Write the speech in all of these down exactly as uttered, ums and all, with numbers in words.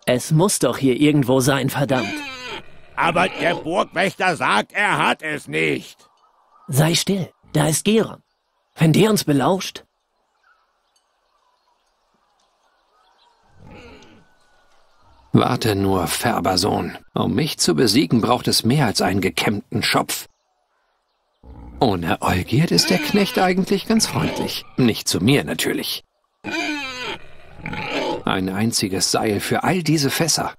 Es muss doch hier irgendwo sein, verdammt. Aber der Burgwächter sagt, er hat es nicht. Sei still, da ist Geron. Wenn der uns belauscht... Warte nur, Färbersohn. Um mich zu besiegen, braucht es mehr als einen gekämmten Schopf. Ohne Olgierd ist der Knecht eigentlich ganz freundlich. Nicht zu mir natürlich. Ein einziges Seil für all diese Fässer.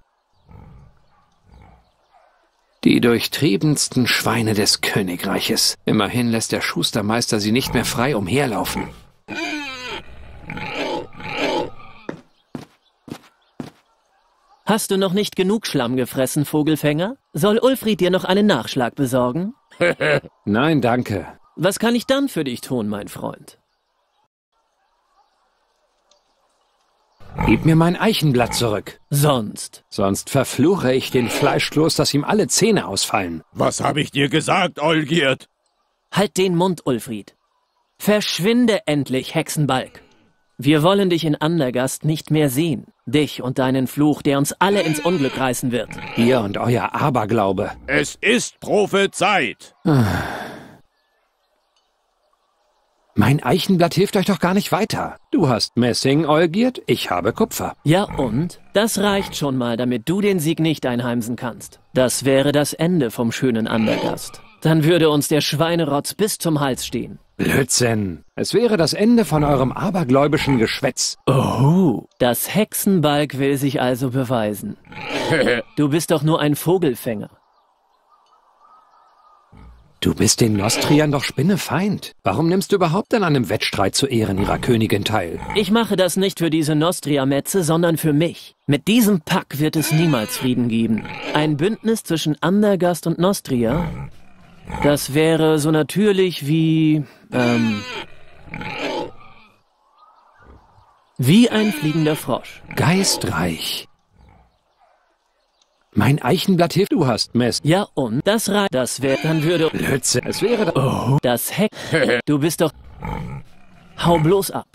Die durchtriebensten Schweine des Königreiches. Immerhin lässt der Schustermeister sie nicht mehr frei umherlaufen. Hast du noch nicht genug Schlamm gefressen, Vogelfänger? Soll Ulfried dir noch einen Nachschlag besorgen? Nein, danke. Was kann ich dann für dich tun, mein Freund? Gib mir mein Eichenblatt zurück. Sonst? Sonst verfluche ich den Fleischkloß, dass ihm alle Zähne ausfallen. Was habe ich dir gesagt, Olgierd? Halt den Mund, Ulfried. Verschwinde endlich, Hexenbalg. Wir wollen dich in Andergast nicht mehr sehen. Dich und deinen Fluch, der uns alle ins Unglück reißen wird. Ihr und euer Aberglaube. Es ist Prophezeit. Mein Eichenblatt hilft euch doch gar nicht weiter. Du hast Messing, Olgierd, ich habe Kupfer. Ja und? Das reicht schon mal, damit du den Sieg nicht einheimsen kannst. Das wäre das Ende vom schönen Andergast. Dann würde uns der Schweinerotz bis zum Hals stehen. Blödsinn. Es wäre das Ende von eurem abergläubischen Geschwätz. Oh, das Hexenbalg will sich also beweisen. Du bist doch nur ein Vogelfänger. Du bist den Nostriern doch Spinnefeind. Warum nimmst du überhaupt an einem Wettstreit zu Ehren ihrer Königin teil? Ich mache das nicht für diese Nostria-Metze, sondern für mich. Mit diesem Pack wird es niemals Frieden geben. Ein Bündnis zwischen Andergast und Nostria, das wäre so natürlich wie, ähm, wie ein fliegender Frosch. Geistreich. Mein Eichenblatt hilft, du hast Mess. Ja und? Das reicht. Das wäre, dann würde... Blödsinn. Es wäre... Oh, das Heck... Du bist doch... Hau bloß ab.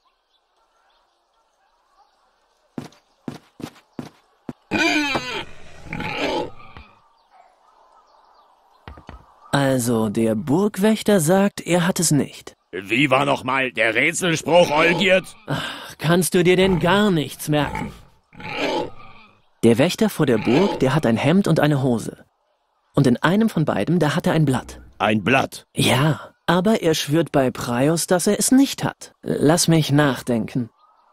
Also, der Burgwächter sagt, er hat es nicht. Wie war nochmal der Rätselspruch, Olgierd? Ach, kannst du dir denn gar nichts merken? Der Wächter vor der Burg, der hat ein Hemd und eine Hose. Und in einem von beiden, da hat er ein Blatt. Ein Blatt? Ja, aber er schwört bei Praios, dass er es nicht hat. Lass mich nachdenken.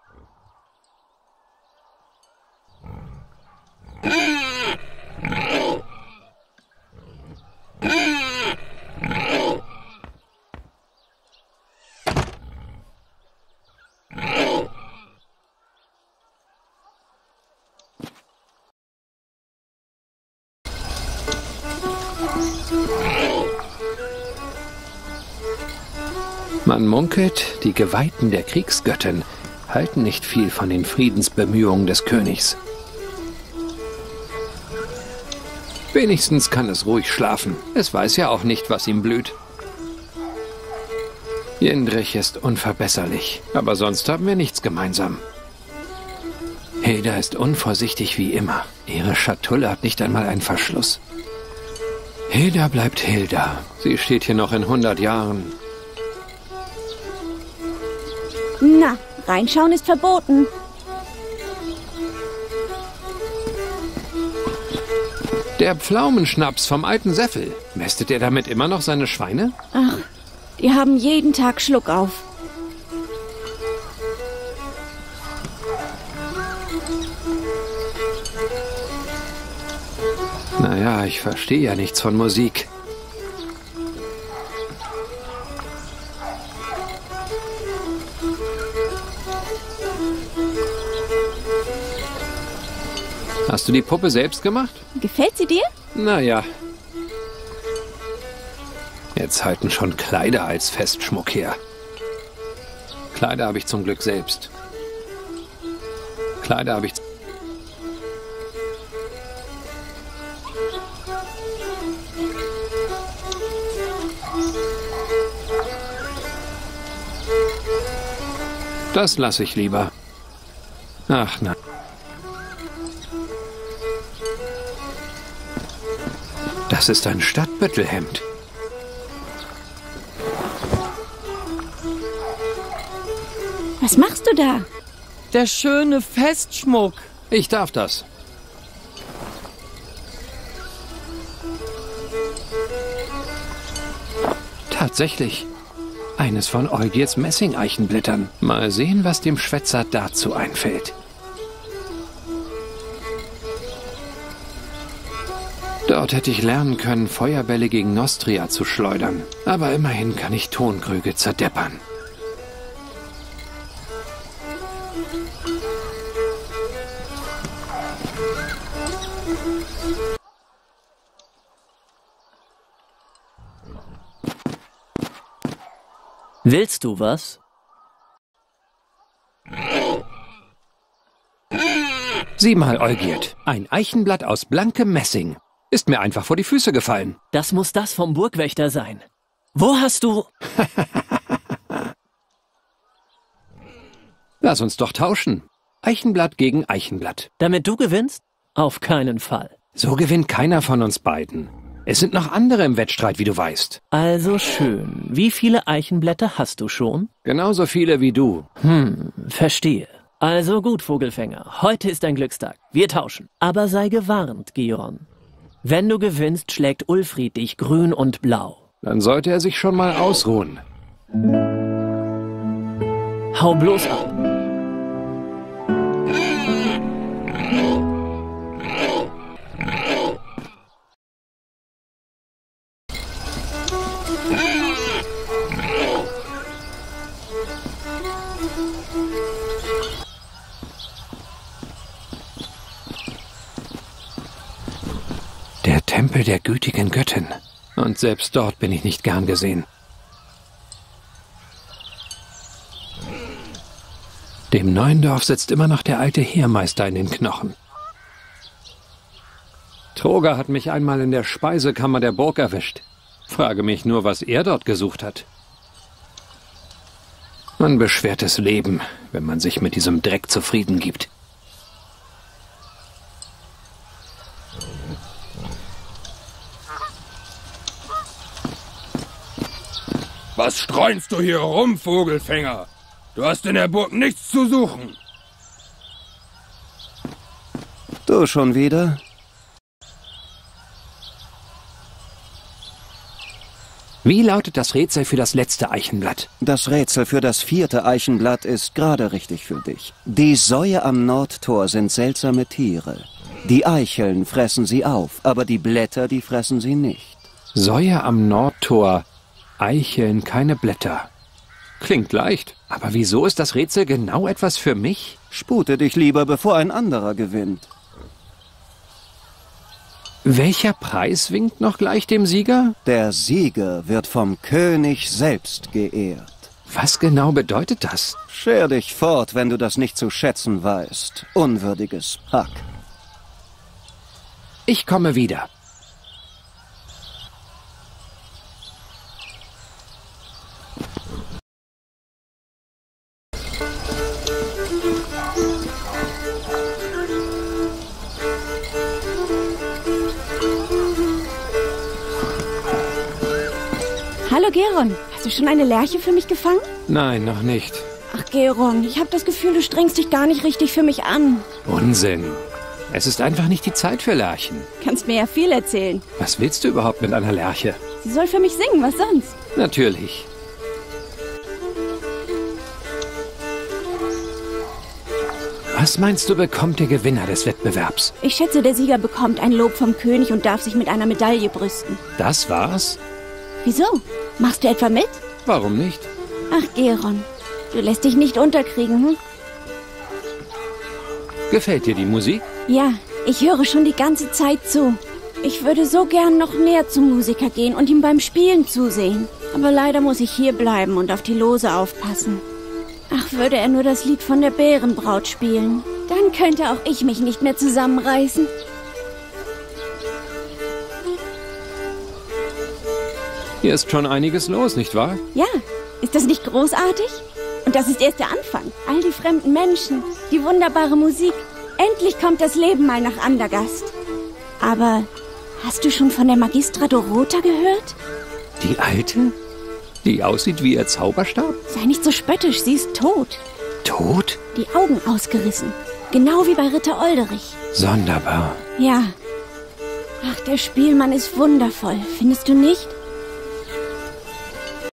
Man munkelt, die Geweihten der Kriegsgöttin halten nicht viel von den Friedensbemühungen des Königs. Wenigstens kann es ruhig schlafen. Es weiß ja auch nicht, was ihm blüht. Jindrich ist unverbesserlich, aber sonst haben wir nichts gemeinsam. Hilda ist unvorsichtig wie immer. Ihre Schatulle hat nicht einmal einen Verschluss. Hilda bleibt Hilda. Sie steht hier noch in hundert Jahren. Na, reinschauen ist verboten. Der Pflaumenschnaps vom alten Seffel. Mästet er damit immer noch seine Schweine? Ach, die haben jeden Tag Schluck auf. Naja, ich verstehe ja nichts von Musik. Hast du die Puppe selbst gemacht? Gefällt sie dir? Naja. Jetzt halten schon Kleider als Festschmuck her. Kleider habe ich zum Glück selbst. Kleider habe ich... Das lasse ich lieber. Ach, na. Das ist ein Stadtbüttelhemd. Was machst du da? Der schöne Festschmuck. Ich darf das. Tatsächlich. Eines von Eugiers Messingeichenblättern. Mal sehen, was dem Schwätzer dazu einfällt. Dort hätte ich lernen können, Feuerbälle gegen Nostria zu schleudern. Aber immerhin kann ich Tonkrüge zerdeppern. Willst du was? Sieh mal, Eugierd. Ein Eichenblatt aus blankem Messing. Ist mir einfach vor die Füße gefallen. Das muss das vom Burgwächter sein. Wo hast du... Lass uns doch tauschen. Eichenblatt gegen Eichenblatt. Damit du gewinnst? Auf keinen Fall. So gewinnt keiner von uns beiden. Es sind noch andere im Wettstreit, wie du weißt. Also schön. Wie viele Eichenblätter hast du schon? Genauso viele wie du. Hm, verstehe. Also gut, Vogelfänger. Heute ist ein Glückstag. Wir tauschen. Aber sei gewarnt, Geron. Wenn du gewinnst, schlägt Ulfried dich grün und blau. Dann sollte er sich schon mal ausruhen. Hau bloß ab. Der Tempel der gütigen Göttin. Und selbst dort bin ich nicht gern gesehen. Dem neuen Dorf sitzt immer noch der alte Heermeister in den Knochen. Troger hat mich einmal in der Speisekammer der Burg erwischt. Frage mich nur, was er dort gesucht hat. Ein beschwertes Leben, wenn man sich mit diesem Dreck zufrieden gibt. Was streunst du hier rum, Vogelfänger? Du hast in der Burg nichts zu suchen. Du schon wieder? Wie lautet das Rätsel für das letzte Eichenblatt? Das Rätsel für das vierte Eichenblatt ist gerade richtig für dich. Die Säue am Nordtor sind seltsame Tiere. Die Eicheln fressen sie auf, aber die Blätter, die fressen sie nicht. Säue am Nordtor, Eicheln, keine Blätter. Klingt leicht, aber wieso ist das Rätsel genau etwas für mich? Spute dich lieber, bevor ein anderer gewinnt. Welcher Preis winkt noch gleich dem Sieger? Der Sieger wird vom König selbst geehrt. Was genau bedeutet das? Scher dich fort, wenn du das nicht zu schätzen weißt. Unwürdiges Pack. Ich komme wieder. Hallo Geron, hast du schon eine Lerche für mich gefangen? Nein, noch nicht. Ach Geron, ich habe das Gefühl, du strengst dich gar nicht richtig für mich an. Unsinn. Es ist einfach nicht die Zeit für Lerchen. Kannst mir ja viel erzählen. Was willst du überhaupt mit einer Lerche? Sie soll für mich singen, was sonst? Natürlich. Was meinst du, bekommt der Gewinner des Wettbewerbs? Ich schätze, der Sieger bekommt ein Lob vom König und darf sich mit einer Medaille brüsten. Das war's? Wieso? Machst du etwa mit? Warum nicht? Ach, Geron, du lässt dich nicht unterkriegen, hm? Gefällt dir die Musik? Ja, ich höre schon die ganze Zeit zu. Ich würde so gern noch näher zum Musiker gehen und ihm beim Spielen zusehen. Aber leider muss ich hier bleiben und auf die Lose aufpassen. Ach, würde er nur das Lied von der Bärenbraut spielen. Dann könnte auch ich mich nicht mehr zusammenreißen. Hier ist schon einiges los, nicht wahr? Ja, ist das nicht großartig? Und das ist erst der Anfang. All die fremden Menschen, die wunderbare Musik. Endlich kommt das Leben mal nach Andergast. Aber Hast du schon von der Magistra Dorota gehört? Die Alte? Die aussieht wie ihr Zauberstab? Sei nicht so spöttisch, sie ist tot. Tot? Die Augen ausgerissen. Genau wie bei Ritter Olderich. Sonderbar. Ja. Ach, der Spielmann ist wundervoll, findest du nicht?